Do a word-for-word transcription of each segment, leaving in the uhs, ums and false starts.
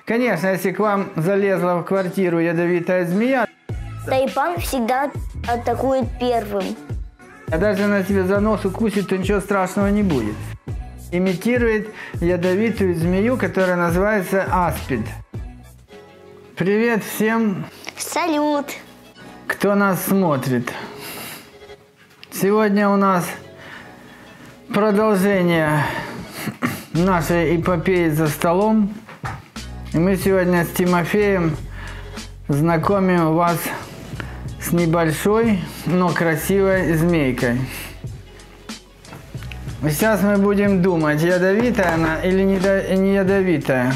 Конечно, если к вам залезла в квартиру ядовитая змея, Тайпан всегда атакует первым. а даже она тебе за нос укусит, то ничего страшного не будет. Имитирует ядовитую змею, которая называется аспид. Привет всем, Салют! кто нас смотрит. Сегодня у нас продолжение нашей эпопеи за столом. И мы сегодня с Тимофеем знакомим вас с небольшой, но красивой змейкой. Сейчас мы будем думать, ядовитая она или не ядовитая.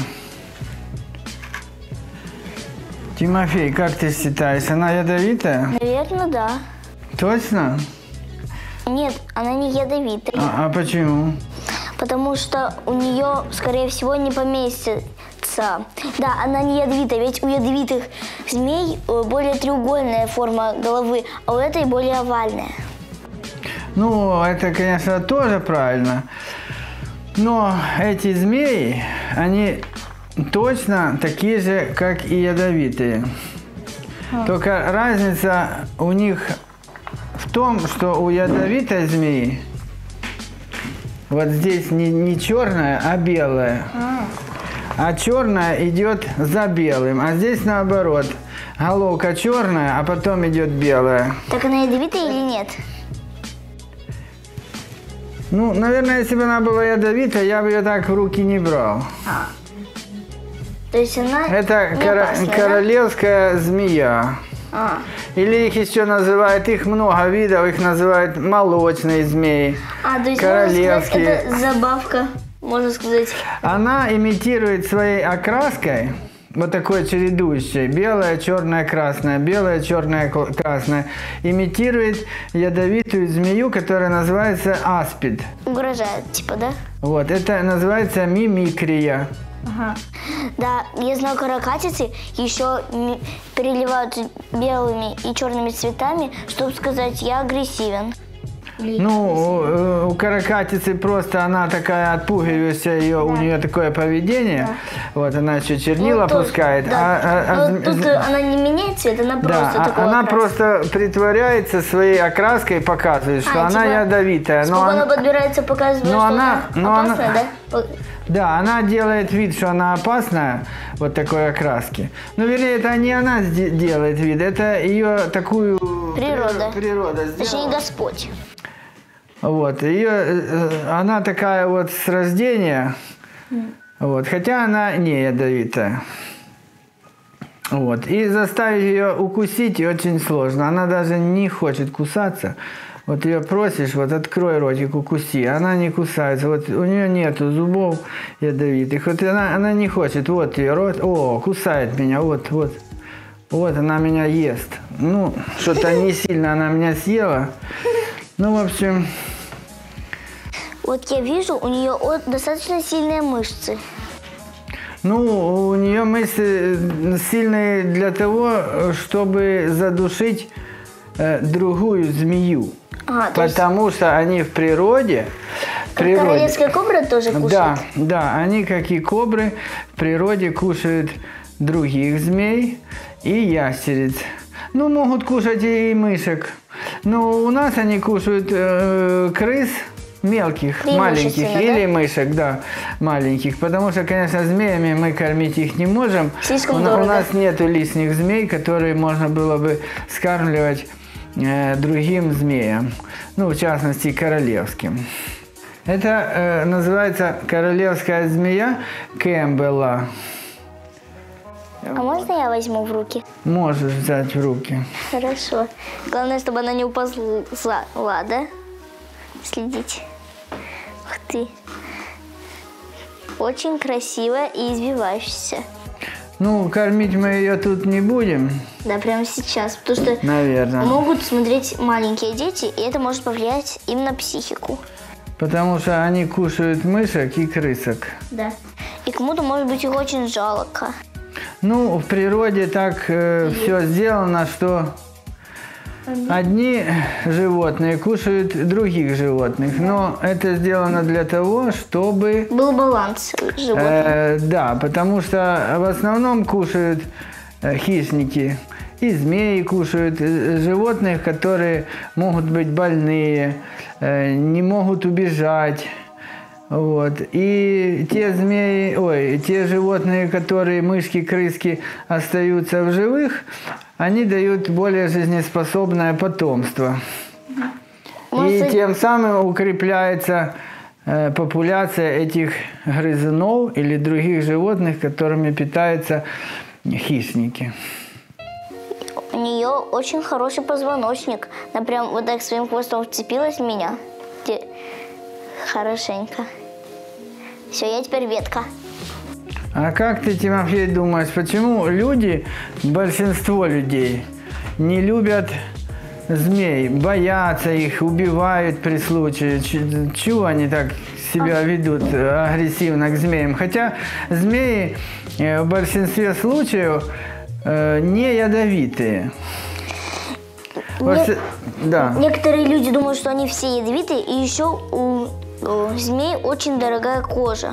Тимофей, как ты считаешь, она ядовитая? Наверное, да. Точно? Нет, она не ядовитая. А, а почему? Потому что у нее, скорее всего, не поместится. Да, она не ядовитая, ведь у ядовитых змей более треугольная форма головы, а у этой более овальная. Ну, это, конечно, тоже правильно. Но эти змеи, они точно такие же, как и ядовитые. А. Только разница у них в том, что у ядовитой змеи вот здесь не, не черная, а белая. А. А черная идет за белым, а здесь наоборот. Головка черная, а потом идет белая. Так она ядовитая или нет? Ну, наверное, если бы она была ядовитая, я бы ее так в руки не брал. А. То есть она Это не кор опасная, королевская да? змея. А. Или их еще называют, их много видов, их называют молочные змеи. А, то есть королевские. Можно сказать, это забавка, можно сказать. Она имитирует своей окраской, вот такой чередующей, белая, черная, красная, белая, черная, красная, имитирует ядовитую змею, которая называется аспид. Угрожает, типа, да? Вот, это называется мимикрия. Ага. Да, я знаю, каракатицы еще переливают белыми и черными цветами, чтобы сказать, я агрессивен. Ну, у, у каракатицы просто она такая отпугивающая, ее, да. У нее такое поведение. Да. Вот она еще чернила ну, пускает. Тут, да. а, а, тут а, она не меняет цвет, она да, просто такой она окрас. просто притворяется своей окраской, показывает, что а, она типа, ядовитая. Но она, она подбирается, показывает, но что она, она опасная, она, да? Да, она делает вид, что она опасная, вот такой окраски. Но, вернее, это не она делает вид, это ее такую природа, природа сделала. Точнее, Господь. Вот, ее, она такая вот с рождения, mm. вот, хотя она не ядовитая. Вот, и заставить ее укусить очень сложно, она даже не хочет кусаться. Вот ее просишь, вот открой ротик, укуси, она не кусается, вот у нее нету зубов ядовитых, вот она, она не хочет, вот ее рот, о, кусает меня, вот, вот, вот она меня ест. Ну, что-то не сильно она меня съела, ну, в общем... Вот я вижу, у нее достаточно сильные мышцы. Ну, у нее мышцы сильные для того, чтобы задушить э, другую змею. А, потому есть... что они в природе... Как природе, королевская кобра тоже кушает? Да, да, они, как и кобры, в природе кушают других змей и ящериц. Ну, могут кушать и мышек. Но у нас они кушают э, крыс, мелких, маленьких, или да? мышек, да, маленьких. Потому что, конечно, змеями мы кормить их не можем. Слишком у, дорого. У нас нету лишних змей, которые можно было бы скармливать э, другим змеям. Ну, в частности, королевским. Это э, называется королевская змея Кэмпбелла. А можно я возьму в руки? Можешь взять в руки. Хорошо. Главное, чтобы она не уползла, да? Следите. Ух ты. Очень красивая и извивающаяся. Ну, кормить мы ее тут не будем. Да, прямо сейчас. Потому что наверное. Могут смотреть маленькие дети, и это может повлиять им на психику. Потому что они кушают мышек и крысок. Да. И кому-то, может быть, их очень жалко. Ну, в природе так э, все сделано, что одни животные кушают других животных, но это сделано для того, чтобы... Был баланс животных. Э, да, потому что в основном кушают э, хищники. И змеи кушают э, животных, которые могут быть больные, э, не могут убежать. Вот. И те змеи, ой, те животные, которые, мышки, крыски, остаются в живых, они дают более жизнеспособное потомство. Может, И тем самым укрепляется э, популяция этих грызунов или других животных, которыми питаются хищники. У нее очень хороший позвоночник. Она прям вот так своим хвостом вцепилась в меня. Те- Хорошенько. Все, я теперь ветка. А как ты, Тимофей, думаешь, почему люди, большинство людей, не любят змей, боятся их, убивают при случае? Ч- Чего они так себя ведут агрессивно к змеям? Хотя змеи э, в большинстве случаев э, не ядовитые. Во Не- все- Да. Некоторые люди думают, что они все ядовитые, и еще у, у змей очень дорогая кожа.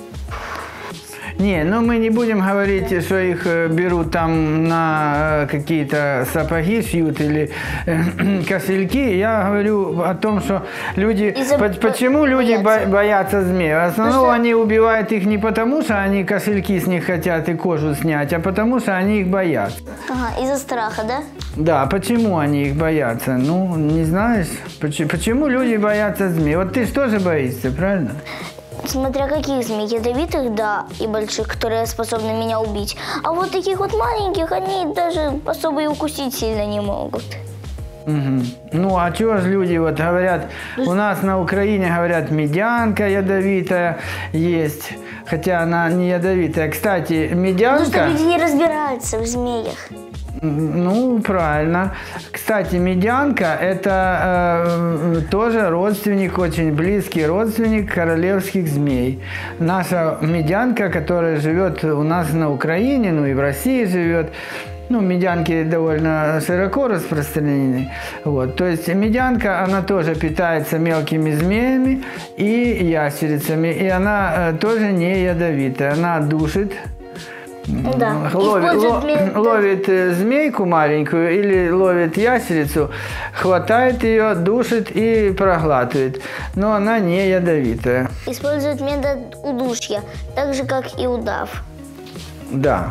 Не, ну мы не будем говорить, что их э, берут там на э, какие-то сапоги шьют или э, кошельки. Я говорю о том, что люди... Из-за по- почему люди боятся. бо- боятся змей? В основном Потому что- они убивают их не потому, что они кошельки с них хотят и кожу снять, а потому, что они их боятся. Ага, из-за страха, да? Да, почему они их боятся? Ну, не знаешь, почему, почему люди боятся змей? Вот ты же тоже боишься, правильно? Смотря каких змей, ядовитых, да, и больших, которые способны меня убить. А вот таких вот маленьких, они даже особо и укусить сильно не могут. Мгм. Ну, а чего же люди вот говорят, у нас на Украине говорят, медянка ядовитая есть, хотя она не ядовитая. Кстати, Потому что медянка... люди не разбираются в змеях. Ну, правильно. Кстати, медянка – это э, тоже родственник, очень близкий родственник королевских змей. Наша медянка, которая живет у нас на Украине, ну и в России живет, ну, медянки довольно широко распространены. Вот. То есть медянка, она тоже питается мелкими змеями и ящерицами. И она э, тоже не ядовитая. Она душит. Да. Ловит, Используют ло- метод- ловит э, змейку маленькую или ловит ящерицу, хватает ее, душит и проглатывает. Но она не ядовитая. Используют метод удушья, так же, как и удав. Да.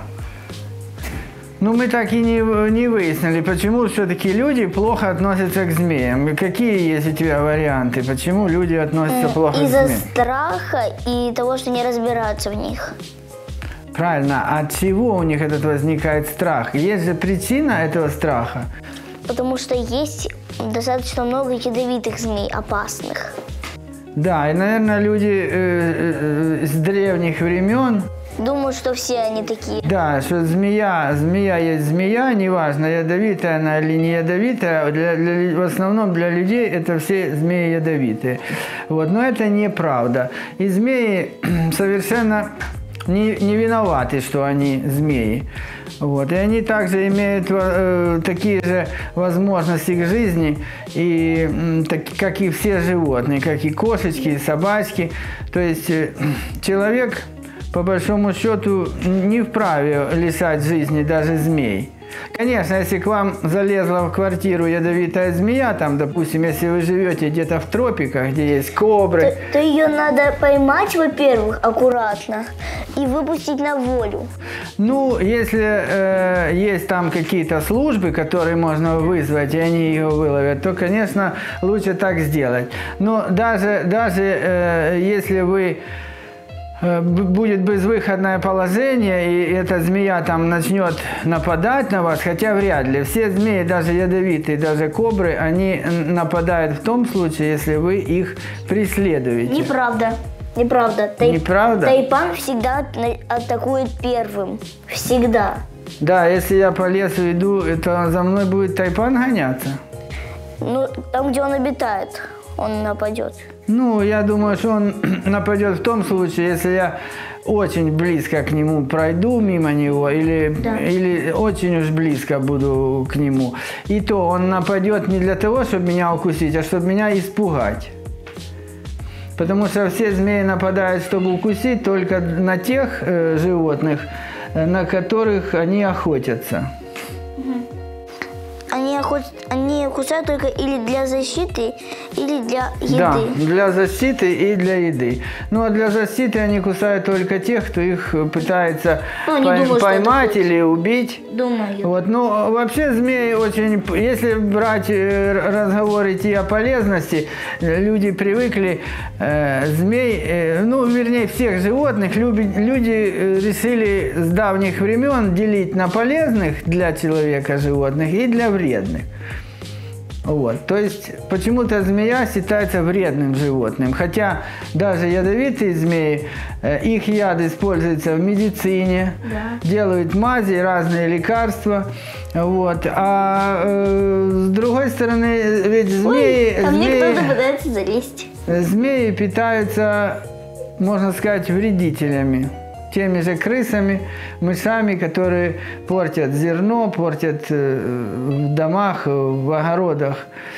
Ну, мы так и не, не выяснили, почему все-таки люди плохо относятся к змеям. Какие есть у тебя варианты? Почему люди относятся плохо к Из-за змеям? страха и того, что не разбираются в них. Правильно. А от чего у них этот возникает страх? Есть же причина этого страха. Потому что есть достаточно много ядовитых змей, опасных. Да, и, наверное, люди э, э, с древних времен, Думаю, что все они такие. да, что змея, змея есть змея, неважно, ядовитая она или не ядовитая, для, для- в основном для людей это все змеи ядовитые. Вот, но это неправда. И змеи совершенно не, не виноваты, что они змеи. Вот. И они также имеют э, такие же возможности к жизни, и, м, так, как и все животные, как и кошечки, и собачки. То есть э, человек, по большому счету, не вправе лишать жизни даже змей. Конечно, если к вам залезла в квартиру ядовитая змея, там, допустим, если вы живете где-то в тропиках, где есть кобры, То, то ее надо поймать, во-первых, аккуратно и выпустить на волю. ну, если э, есть там какие-то службы, которые можно вызвать, и они ее выловят, то, конечно, лучше так сделать. Но даже, даже э, если вы э, б- будет безвыходное положение, и эта змея там начнет нападать на вас, хотя вряд ли. Все змеи, даже ядовитые, даже кобры, они н- нападают в том случае, если вы их преследуете. Неправда. Неправда. Тай- Неправда? Тайпан всегда на- атакует первым. Всегда. Да, если я по лесу иду, то за мной будет тайпан гоняться. Ну, там, где он обитает, он нападет. Ну, я думаю, что он нападет в том случае, если я очень близко к нему пройду мимо него, или, Да. или очень уж близко буду к нему, и то он нападет не для того, чтобы меня укусить, а чтобы меня испугать. Потому что все змеи нападают, чтобы укусить только на тех э, животных, на которых они охотятся. Они, охот... Они кусают только или для защиты, или для еды. Да, для защиты и для еды. Ну а для защиты они кусают только тех, кто их пытается Ну, они пой- думают, что поймать это или убить. Думаю. Вот, ну, вообще змеи очень, если брать э, разговор идти о полезности, э, люди привыкли э, змей, э, ну, вернее, всех животных, люби, люди э, решили с давних времен делить на полезных для человека животных и для вредных. Вот. То есть почему-то змея считается вредным животным, хотя даже ядовитые змеи, э, их яд используется в медицине, Да. делают мази, разные лекарства. Вот. А э, с другой стороны, ведь змеи, Ой, ко мне змеи, кто-то пытается залезть. змеи питаются, можно сказать, вредителями. Теми же крысами, мышами, которые портят зерно, портят э, в домах, в огородах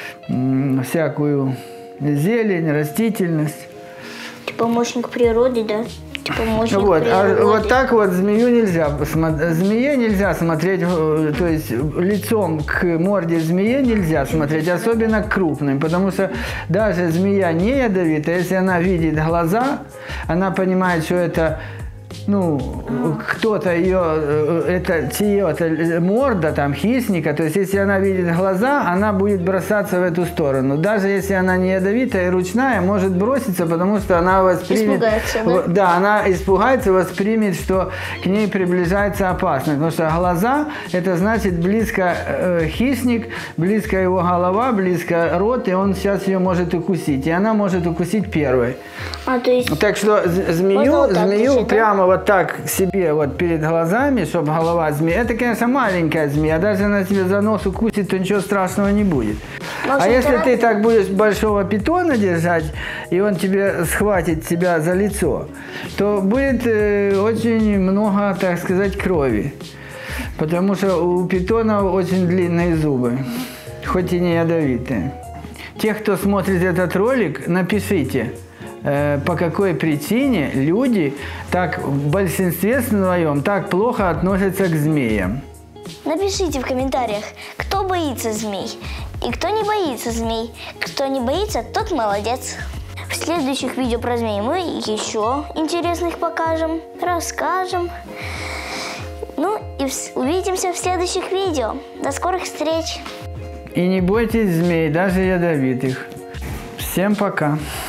м, всякую зелень, растительность. Типа помощник природы, да? Типа помощник Вот, природы. а вот так вот змею нельзя, смо- змее нельзя смотреть, э, то есть лицом к морде змеи нельзя смотреть, особенно к крупным, потому что даже змея не ядовитая, если она видит глаза, она понимает, что это, ну, кто-то ее, это чье-то морда, там, хищника, то есть если она видит глаза, она будет бросаться в эту сторону. Даже если она не ядовитая и ручная, может броситься, потому что она воспримет... Испугается, да? Да, она испугается, воспримет, что к ней приближается опасность. Потому что глаза, это значит близко э, хищник, близко его голова, близко рот, и он сейчас ее может укусить. И она может укусить первой. А, то есть... Так что з- змею, Можно вот так змею держать, да? прямо вот так себе вот перед глазами, чтобы голова змеи. Это, конечно, маленькая змея. Даже она тебе за нос укусит, то ничего страшного не будет. Может, А если это- ты так будешь большого питона держать, и он тебе схватит тебя за лицо, то будет э, очень много, так сказать, крови. Потому что у питонов очень длинные зубы, хоть и не ядовитые. Те, кто смотрит этот ролик, напишите, э, по какой причине люди так в большинстве своем так плохо относятся к змеям. Напишите в комментариях, кто боится змей и кто не боится змей. Кто не боится, тот молодец. В следующих видео про змей мы еще интересных покажем, расскажем. Ну и вс- увидимся в следующих видео. До скорых встреч! И не бойтесь змей, даже ядовитых. Всем пока!